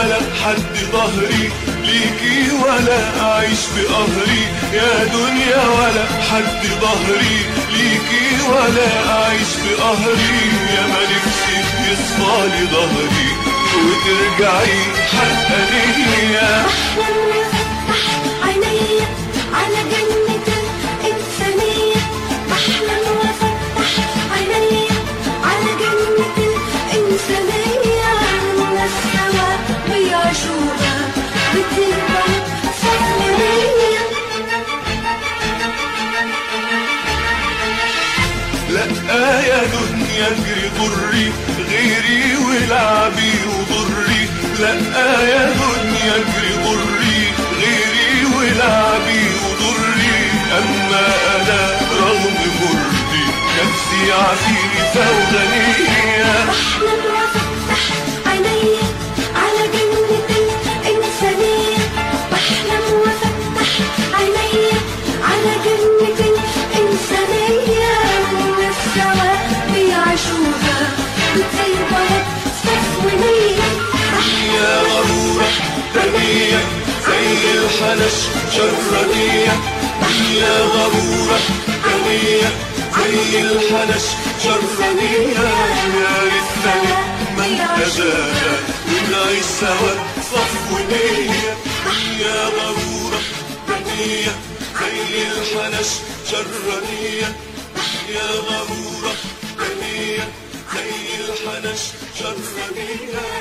ولا حد ظهري ليكي ولا أعيش بقهري يا دنيا ولا حد ظهري ليكي ولا أعيش بقهري يا ما نفسي يصفالي ظهري وترجعي حتى ليا. بحلم وافتح عينيا على جنة الإنسانية، بحلم وافتح عينيا على جنة الإنسانية، الناس سوا بيعيشوها بتبقى سفرية. لأ يا دنيا اجري ضري غيري ولعبي وضري، لأ يا دنيا اجري ضري غيري ولعبي وضري، أما أنا رغم مرضي نفسي عفيفة وغنية. بحلم وافتح عينيا على جنة الإنسانية، بحلم وافتح عينيا على جنة الإنسانية، الناس سوا بيعيشوها بطيبة سفرية. يا غرورة دنية زي الحنش شرانية، يا غرورة دنية زي الحنش شرانية، يا ريتنا نتمنى ونعيش سوا صفونية. يا غرورة دنية زي الحنش شرانية، يا غرورة دنيا زي الحنش شرانية.